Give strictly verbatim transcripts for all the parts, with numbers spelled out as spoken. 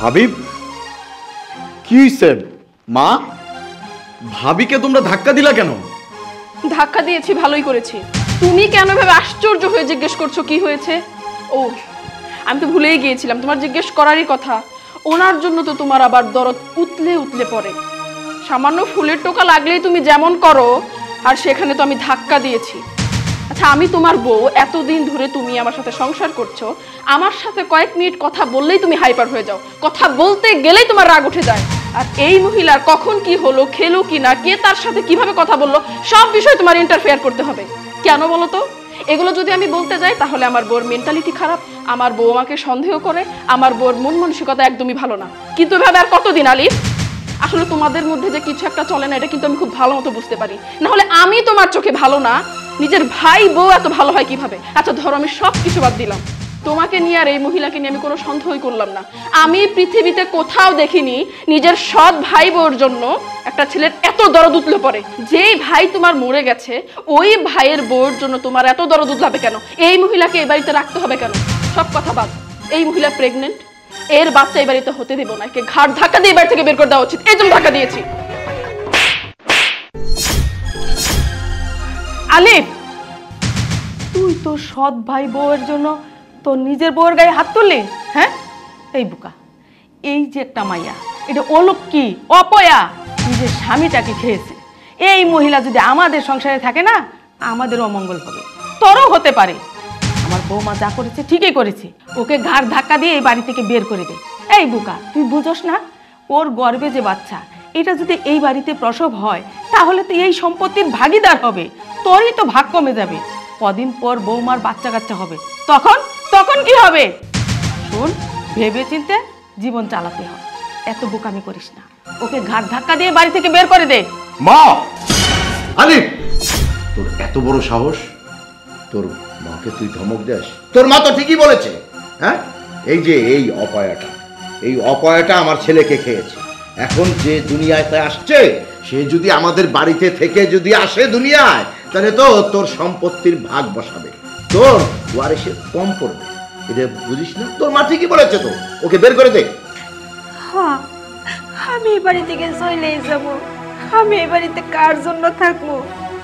ভাবি কি হইছে মা? ভাবিকে তোমরা ধাক্কা দিলা কেন? ধাক্কা দিয়েছি, ভালোই করেছি। তুমি কেন ভাবে আশ্চর্য হয়ে জিজ্ঞেস করছো কি হয়েছে? ও আমি তো ভুলেই গিয়েছিলাম, তোমার জিজ্ঞেস করারই কথা। ওনার জন্য তো তোমার আবার দরদ উতলে উতলে পড়ে। সামান্য ফুলের টোকা লাগলেই তুমি যেমন করো, আর সেখানে তো আমি ধাক্কা দিয়েছি। আচ্ছা, আমি তোমার বউ, এতদিন ধরে তুমি আমার সাথে সংসার করছো, আমার সাথে কয়েক মিনিট কথা বললেই তুমি হাইপার হয়ে যাও, কথা বলতে গেলেই তোমার রাগ উঠে যায়। আর এই মহিলার কখন কি হলো, খেলো কি না, কে তার সাথে কিভাবে কথা বললো, সব বিষয় তোমার ইন্টারফেয়ার করতে হবে। কেন বলো তো? এগুলো যদি আমি বলতে যাই তাহলে আমার বউর মেন্টালিটি খারাপ, আমার বউ আমাকে সন্দেহ করে, আমার বউর মন মানসিকতা একদমই ভালো না। কিন্তু এভাবে আর কতদিন আলিফ? আসলে তোমাদের মধ্যে যে কিছু একটা চলে না, এটা কিন্তু আমি খুব ভালো মতো বুঝতে পারি। না হলে আমি তোমার চোখে ভালো না, নিজের ভাই বউ এত ভালো হয় কিভাবে? আচ্ছা ধরো আমি সব কিছু বাদ দিলাম, তোমাকে নিয়ে আর এই মহিলাকে নিয়ে আমি কোনো সন্দেহই করলাম না। আমি পৃথিবীতে কোথাও দেখিনি নিজের সৎ ভাই বউর জন্য একটা ছেলের এত দরদ উতলে পড়ে। যেই ভাই তোমার মরে গেছে, ওই ভাইয়ের বউর জন্য তোমার এত দরদ উতলাবে কেন? এই মহিলাকে এই বাড়িতে রাখতে হবে কেন? সব কথা বাদ, এই মহিলা প্রেগনেন্ট, এর বাচ্চা এই বাড়িতে হতে দেব না। একে ঘাট ধাক্কা দিয়ে বাড়ি থেকে বের করে দেওয়া উচিত, এই জন্য ধাক্কা দিয়েছি। আলিফ, তুই তোর সৎ ভাই বউয়ের জন্য তোর নিজের বউয়ের গায়ে হাত তুললি? হ্যাঁ, এই বুকা, এই যে একটা মাইয়া, এটা অলক্ষী অপয়া নিজের স্বামীটাকে খেয়েছে। এই মহিলা যদি আমাদের সংসারে থাকে না, আমাদের অমঙ্গল হবে, তোরও হতে পারে। আমার বৌমা যা করেছে ঠিকই করেছে, ওকে ঘাড় ধাক্কা দিয়ে এই বাড়ি থেকে বের করে দে। এই বুকা, তুই বুঝোস না ওর গর্ভে যে বাচ্চা, এটা যদি এই বাড়িতে প্রসব হয় তাহলে তো এই সম্পত্তির ভাগিদার হবে, তোরই তো ভাগ কমে যাবে। কদিন পর বৌমার বাচ্চা কাচ্চা হবে, তখন তখন কি হবে? শোন, ভেবে চিন্তে জীবন চালাতে হয়, এত বোকামি করিস না। ওকে ঘাড় ধাক্কা দিয়ে বাড়ি থেকে বের করে দে। মা! আলিফ, তোর এত বড় সাহস, তোর মাকে তুই ধমক দেস? তোর মা তো ঠিকই বলেছে। হ্যাঁ, এই যে এই অপয়াটা, এই অপয়াটা আমার ছেলেকে খেয়েছে। এখন যে দুনিয়ায় আসছে, সে যদি আমাদের বাড়িতে থেকে যদি আসে দুনিয়ায়, তাহলে তো তোর সম্পত্তির ভাগ বসাবে, তোর ওয়ারিসে কম পড়বে। এটা বুঝিস না? তোর মা ঠিকই বলেছে, তো ওকে বের করে দে। হ্যাঁ, আমি এই বাড়ি থেকে চলেই যাব। আমি এই বাড়িতে কার জন্য থাকবো?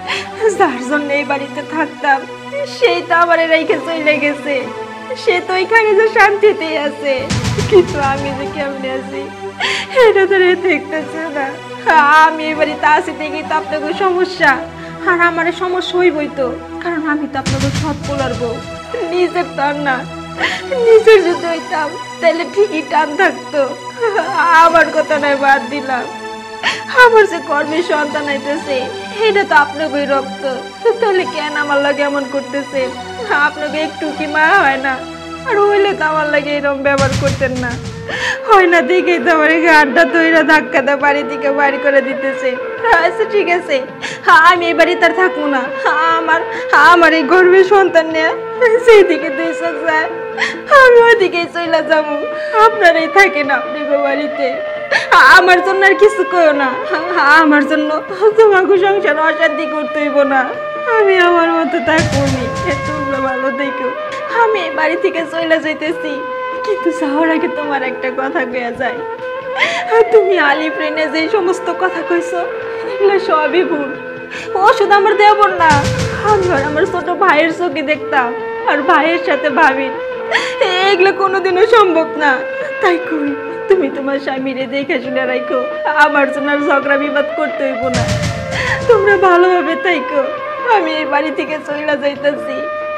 যার জন্য এই বাড়িতে থাকতাম সেই তো আমার রেখে চলে গেছে, সে তো এখানে যে শান্তিতেই আছে, কিন্তু আমি যে কেমনে আছি এটা তো দেখতেছে না। আমি এই বাড়িতে আসি দেখি তো আপনাকে সমস্যা, আর আমার সমস্যা হইবই তো, কারণ আমি তো আপনাকে সৎ পোলার বউ, নিজের তো আর না। নিজের যদি হইতাম তাহলে ঠিকই টান থাকতো। আমার কথা নয়, বাদ দিলাম। আমার যে কর্মের সন্তান হইতেছে, এটা তো আপনাকে রক্ত, তাহলে কেন আমার লাগে এমন করতেছে? আপনাকে একটু কি মায়া হয় না? আর হইলে তো আমার লাগে এরকম ব্যবহার করতেন না। হয় না দেখেই তো আমার আড্ডা তৈরা ধাক্কা দা বাড়ি থেকে বাড়ি করে দিতেছে। আচ্ছা ঠিক আছে, আমি এই বাড়িতে আর থাকবো না। আমার আমার এই গর্ভের সন্তান নিয়ে সেই দিকে দুই চোখ যায়, আমি ওইদিকেই চলে যাবো। আপনারাই থাকেন আপনি বাড়িতে, আমার জন্য আর কিছু কইও না। আমার জন্য তোমাকে সংসার অশান্তি করতে হইব না। আমি আমার মতো থাকবো নি, তোমরা ভালো দেখো। আমি এই বাড়ি থেকে চলে যাইতেছি, কিন্তু যাওয়ার আগে তোমার একটা কথা কইয়া যায়। তুমি আলিফ রেনে যে সমস্ত কথা কইছো, এগুলো সবই ভুল। ও শুধু আমার দেবর না, আমি আমার ছোট ভাইয়ের চোখে দেখতাম, আর ভাইয়ের সাথে ভাবি, এগুলো কোনোদিনও সম্ভব না। তাই কই তুমি তোমার স্বামীরে দেখে শুনে রাখো, আমার জন্য আর ঝগড়া বিবাদ করতে হইব না। তোমরা ভালোভাবে থাইকো, আমি এই বাড়ি থেকে চলে যাইতেছি।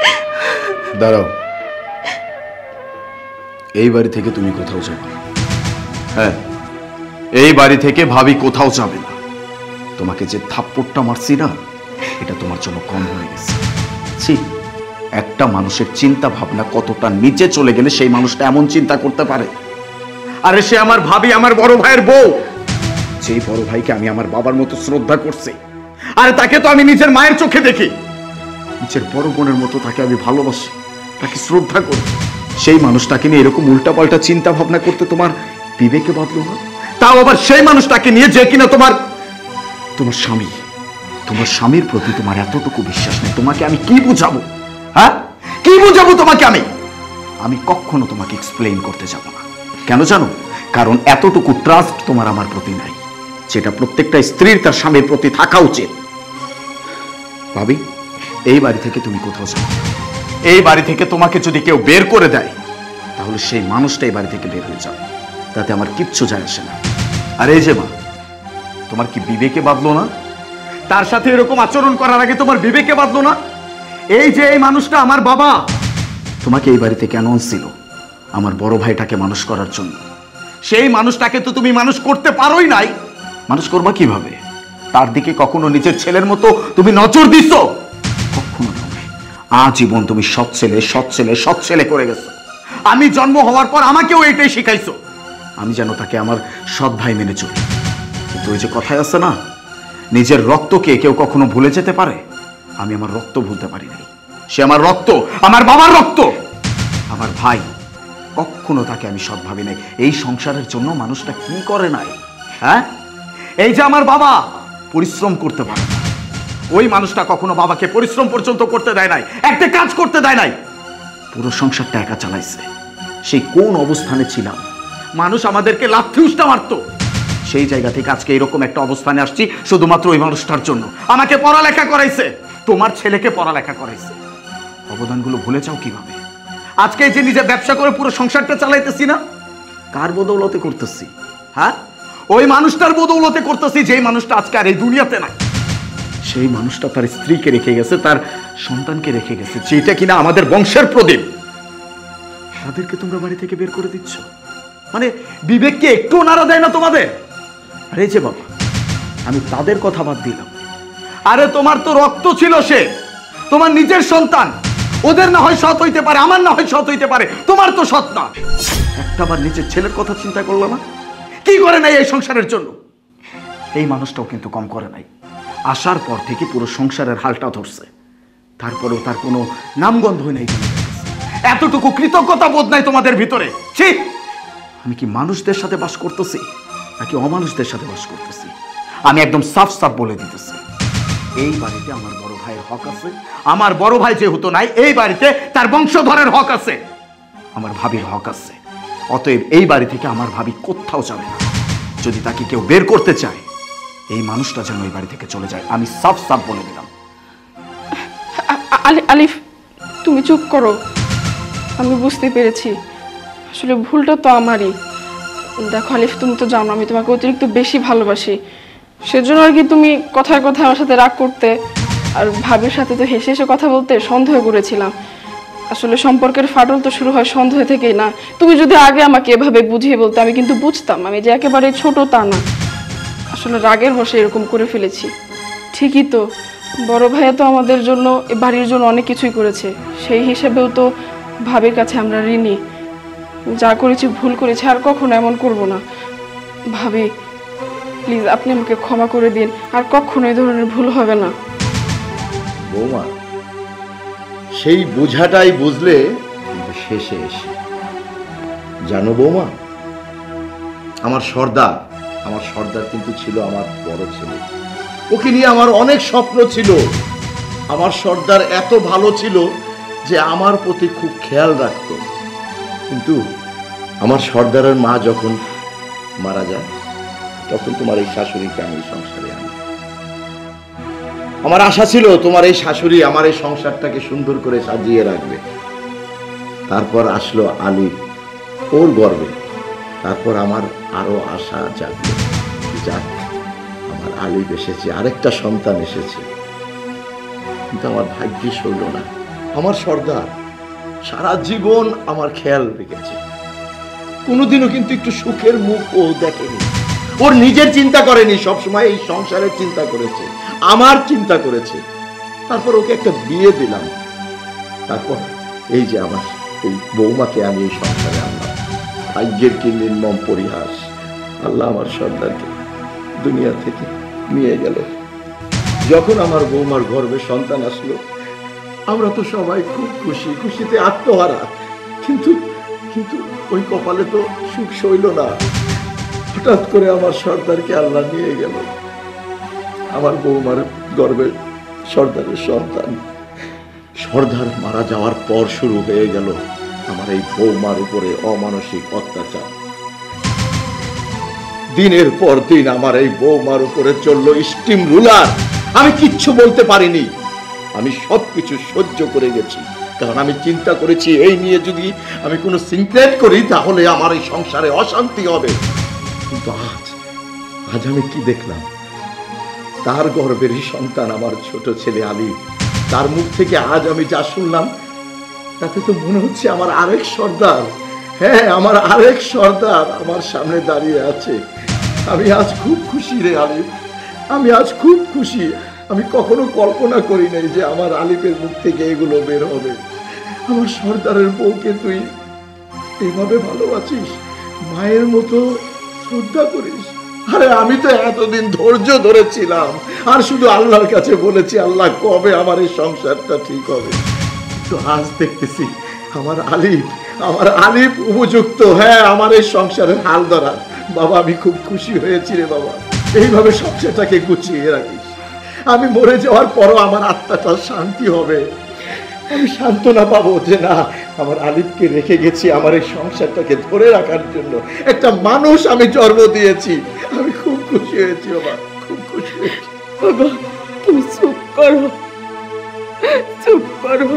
দাঁড়াও, এই বাড়ি থেকে তুমি কোথাও যাবে না। হ্যাঁ, এই বাড়ি থেকে ভাবি কোথাও যাবে না। তোমাকে যে থাপ্পড়টা মারছি না, এটা তোমার জন্য কম হয়ে গেছে। ছি, একটা মানুষের চিন্তা ভাবনা কতটা নিচে চলে গেলে সেই মানুষটা এমন চিন্তা করতে পারে। আরে সে আমার ভাবি, আমার বড় ভাইয়ের বউ। যেই বড় ভাইকে আমি আমার বাবার মতো শ্রদ্ধা করছি, আরে তাকে তো আমি নিজের মায়ের চোখে দেখি, নিজের বড় বোনের মতো তাকে আমি ভালোবাসি, তাকে শ্রদ্ধা করি। সেই মানুষটাকে নিয়ে এরকম উল্টাপাল্টা চিন্তা ভাবনা করতে তোমার বিবেকে বাঁধলো না? তাও আবার সেই মানুষটাকে নিয়ে যে কিনা তোমার তোমার স্বামী। তোমার স্বামীর প্রতি তোমার এতটুকু বিশ্বাস নেই। তোমাকে আমি কি বুঝাবো? হ্যাঁ, কি বুঝাবো তোমাকে? আমি আমি কখনো তোমাকে এক্সপ্লেইন করতে যাব না। কেন জানো? কারণ এতটুকু ট্রাস্ট তোমার আমার প্রতি নাই, যেটা প্রত্যেকটা স্ত্রীর তার স্বামীর প্রতি থাকা উচিত। ভাবি, এই বাড়ি থেকে তুমি কোথাও যাও, এই বাড়ি থেকে তোমাকে যদি কেউ বের করে দেয় তাহলে সেই মানুষটা এই বাড়ি থেকে বের হয়ে যাবে, তাতে আমার কিচ্ছু যায় আসে না। আর এই যে মা, তোমার কি বিবেকে বাঁধলো না? তার সাথে এরকম আচরণ করার আগে তোমার বিবেকে বাঁধলো না? এই যে এই মানুষটা আমার বাবা, তোমাকে এই বাড়িতে কেন আনছিল? আমার বড় ভাইটাকে মানুষ করার জন্য। সেই মানুষটাকে তো তুমি মানুষ করতে পারোই নাই, মানুষ করবা কিভাবে? তার দিকে কখনো নিজের ছেলের মতো তুমি নজর দিছ? কখনো নয়। আজীবন তুমি সৎ ছেলে সৎ ছেলে সৎ ছেলে করে গেছো। আমি জন্ম হওয়ার পর আমাকেও এটাই শিখাইছো, আমি যেন তাকে আমার সৎ ভাই মেনে চলি। কিন্তু ওই যে কথায় আছে না, নিজের রক্তকে কেউ কখনো ভুলে যেতে পারে? আমি আমার রক্ত ভুলতে পারি নাই। সে আমার রক্ত, আমার বাবার রক্ত, আমার ভাই। কখনো তাকে আমি সৎ ভাবি নাই। এই সংসারের জন্য মানুষটা কি করে নাই? হ্যাঁ, এই যে আমার বাবা পরিশ্রম করতে পারে না, ওই মানুষটা কখনো বাবাকে পরিশ্রম পর্যন্ত করতে দেয় নাই, একটা কাজ করতে দেয় নাই। পুরো সংসারটা একা চালাইছে। সেই কোন অবস্থানে ছিলাম, মানুষ আমাদেরকে লাথি উষ্টা মারতো। সেই জায়গা থেকে আজকে এরকম একটা অবস্থানে আসছি শুধুমাত্র ওই মানুষটার জন্য। আমাকে পড়ালেখা করাইছে, তোমার ছেলেকে পড়ালেখা করাইছে। অবদানগুলো ভুলে যাও কিভাবে? আজকে যে নিজে ব্যবসা করে পুরো সংসারটা চালাইতেছি না, কার বদৌলতে করতেছি? হ্যাঁ, ওই মানুষটার বদৌলতে করতেছি, যেই মানুষটা আজকে আর এই দুনিয়াতে নাই। সেই মানুষটা তার স্ত্রীকে রেখে গেছে, তার সন্তানকে রেখে গেছে, যেটা কিনা আমাদের বংশের প্রদীপ। তাদেরকে তোমরা বাড়ি থেকে বের করে দিচ্ছ, মানে বিবেককে একটু নাড়া দেয় না তোমাদের? আরে যে বাবা, আমি তাদের কথা বাদ দিলাম। আরে তোমার তো রক্ত ছিল, সে তোমার নিজের সন্তান। ওদের না হয় সৎ হইতে পারে, আমার না হয় সৎ হইতে পারে, তোমার তো সৎ না। একটা বার নিজের ছেলের কথা চিন্তা করলো না? কি করে নাই এই সংসারের জন্য? এই মানুষটাও কিন্তু কম করে নাই। আসার পর থেকে পুরো সংসারের হালটা ধরছে, তারপরেও তার কোনো নামগন্ধ নাই। এতটুকু কৃতজ্ঞতা বোধ নাই তোমাদের ভিতরে। ঠিক, আমি কি মানুষদের সাথে বাস করতেছি নাকি অমানুষদের সাথে বাস করতেছি? আমি একদম সাফ সাফ বলে দিতেছি, এই বাড়িতে আমার বড় ভাইয়ের হক আছে। আমার বড় ভাই যেহেতু নাই, এই বাড়িতে তার বংশধরের হক আছে, আমার ভাবির হক আছে। অতএব এই বাড়ি থেকে আমার ভাবি কোথাও যাবে না। যদি তাকে কেউ বের করতে চায়, এই মানুষটা যেন এই বাড়ি থেকে চলে যায়, আমি সাফ সাফ বলে দিলাম। আলিফ, তুমি চুপ করো। আমি বুঝতে পেরেছি, আসলে ভুলটা তো আমারই। দেখো আলিফ, তুমি তো জানো আমি তোমাকে অতিরিক্ত বেশি ভালোবাসি, সেজন্য আর কি তুমি কথায় কথায় আমার সাথে রাগ করতে, আর ভাবির সাথে তো হেসে হেসে কথা বলতে সন্দেহ করেছিলাম। আসলে সম্পর্কের ফাটল তো শুরু হয় সন্দেহ থেকেই না? তুমি যদি আগে আমাকে এভাবে বুঝিয়ে বলতে, আমি কিন্তু বুঝতাম আমি যে একেবারে ছোট তা না। আসলে রাগের বশে এরকম করে ফেলেছি। ঠিকই তো, বড় ভাইয়া তো আমাদের জন্য, এ বাড়ির জন্য অনেক কিছুই করেছে, সেই হিসেবেও তো ভাবির কাছে আমরা ঋণী। যা করেছি ভুল করেছি, আর কখনো এমন করব না। ভাবি প্লিজ আপনি আমাকে ক্ষমা করে দিন, আর কখনো এই ধরনের ভুল হবে না। বৌমা, সেই বোঝাটাই বুঝলে কিন্তু শেষে এসে জানো বৌমা, আমার সর্দার আমার সর্দার কিন্তু ছিল আমার বড় ছেলে। ওকে নিয়ে আমার অনেক স্বপ্ন ছিল। আমার সর্দার এত ভালো ছিল যে আমার প্রতি খুব খেয়াল রাখত। কিন্তু আমার সর্দারের মা যখন মারা যায়, তখন তোমার এই শাশুড়িকে আমি সংসারে আনি। আমার আশা ছিল তোমার এই শাশুড়ি আমার এই সংসারটাকে সুন্দর করে সাজিয়ে রাখবে। তারপর আসলো আলী, ওর গর্বে। তারপর আমার আরো আশা জাগলো, যাক আমার আলী এসেছে, আরেকটা সন্তান এসেছে। কিন্তু আমার ভাগ্যিস হইল না। আমার সর্দার সারা জীবন আমার খেয়াল রেখেছে, কোনোদিনও কিন্তু একটু সুখের মুখ ও দেখেনি। ওর নিজের চিন্তা করেনি, সবসময় এই সংসারের চিন্তা করেছে, আমার চিন্তা করেছে। তারপর ওকে একটা বিয়ে দিলাম। তারপর এই যে আমার এই বৌমাকে আমি এই সংসারে আনলাম। ভাগ্যের কি নির্মম পরিহাস, আল্লাহ আমার সর্দারকে দুনিয়া থেকে নিয়ে গেল। যখন আমার বৌমার গর্ভে সন্তান আসলো, আমরা তো সবাই খুব খুশি, খুশিতে আত্মহারা। কিন্তু কিন্তু ওই কপালে তো সুখ সইল না। হঠাৎ করে আমার সর্দারকে আল্লাহ নিয়ে গেল। আমার বৌমার গর্ভে সর্দারের সন্তান। সর্দার মারা যাওয়ার পর শুরু হয়ে গেল আমার এই বৌমার উপরে অমানসিক অত্যাচার। দিনের পর দিন আমার এই বৌমার উপরে চললো স্টিম রুলার। আমি কিচ্ছু বলতে পারিনি, আমি সবকিছু সহ্য করে গেছি, কারণ আমি চিন্তা করেছি এই নিয়ে যদি আমি কোনো সিক্রেট করি তাহলে আমার এই সংসারে অশান্তি হবে। কিন্তু আজ আজ আমি কি দেখলাম, তার গর্ভেরই সন্তান আমার ছোট ছেলে আলী, তার মুখ থেকে আজ আমি যা শুনলাম তাতে তো মনে হচ্ছে আমার আরেক সর্দার, হ্যাঁ আমার আরেক সর্দার আমার সামনে দাঁড়িয়ে আছে। আমি আজ খুব খুশি রে আলিফ, আমি আজ খুব খুশি। আমি কখনো কল্পনা করি নাই যে আমার আলিফের মুখ থেকে এগুলো বের হবে। আমার সর্দারের বউকে তুই এভাবে ভালোবাসিস, মায়ের মতো শ্রদ্ধা করিস। আরে আমি তো এতদিন ধৈর্য ধরেছিলাম আর শুধু আল্লাহর কাছে বলেছি আল্লাহ কবে আমার এই সংসারটা ঠিক হবে। তো আজ দেখতেছি আমার আলিফ আমার আলিফ উপযুক্ত, হ্যাঁ আমার এই সংসারের হাল ধরা। বাবা আমি খুব খুশি হয়েছি রে বাবা, এইভাবে সংসারটাকে গুছিয়ে রাখিস। আমি মরে যাওয়ার পরও আমার আত্মাটা শান্তি হবে, আমি সান্ত্বনা পাবো যে না আমার আলিফকে রেখে গেছি আমার এই সংসারটাকে ধরে রাখার জন্য, একটা মানুষ আমি জন্ম দিয়েছি। আমি খুব খুশি হয়েছি বাবা, খুব খুশি হয়েছি। বাবা তুমি চুপ করো, চুপ করো।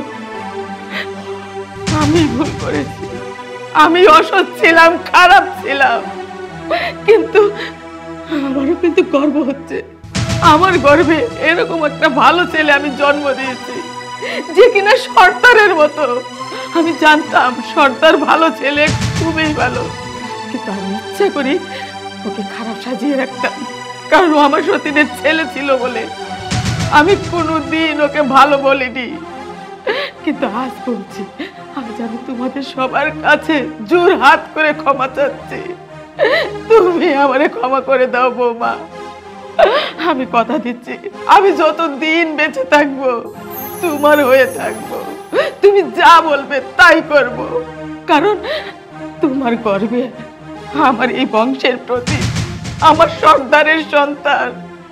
আমি ভুল করেছি, আমি অসৎ ছিলাম, খারাপ ছিলাম, কিন্তু আমারও কিন্তু গর্ব হচ্ছে আমার গর্বে এরকম একটা ভালো ছেলে আমি জন্ম দিয়েছি যে কিনা সর্দারের মতো। আমি জানতাম সর্দার ভালো ছেলে, খুবই ভালো, কিন্তু আমি ইচ্ছা করি ওকে খারাপ সাজিয়ে রাখতাম, কারণ ও আমার সতীনের ছেলে ছিল বলে। আমি কোনোদিন ওকে ভালো বলিনি, কিন্তু আজ বলছি আমি জানি তোমাদের সবার কাছে জোর হাত করে ক্ষমা চাচ্ছি, তুমি আমারে ক্ষমা করে দাও বৌমা। আমি কথা দিচ্ছি আমি যত দিন বেঁচে থাকবো তোমার হয়ে থাকবো, তুমি যা বলবে তাই করব, কারণ তোমার গর্বে আমার এই বংশের প্রতি আমার সর্দারের সন্তান।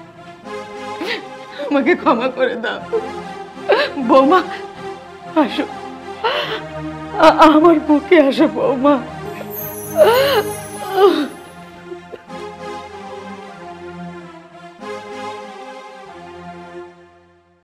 আমাকে ক্ষমা করে দাও বৌমা, আসো আমার বুকে আসো বৌমা।